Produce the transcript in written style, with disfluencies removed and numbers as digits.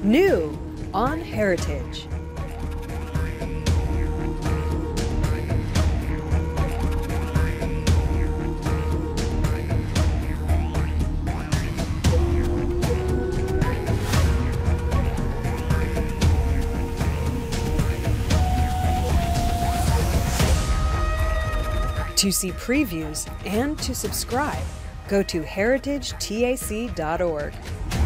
New on Heritage. To see previews and to subscribe, go to heritagetac.org.